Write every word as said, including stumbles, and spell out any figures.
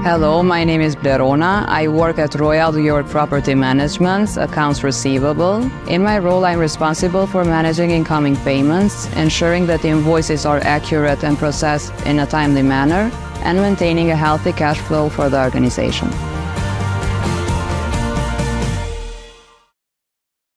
Hello, my name is Blerona. I work at Royal York Property Management's Accounts Receivable. In my role, I'm responsible for managing incoming payments, ensuring that invoices are accurate and processed in a timely manner, and maintaining a healthy cash flow for the organization.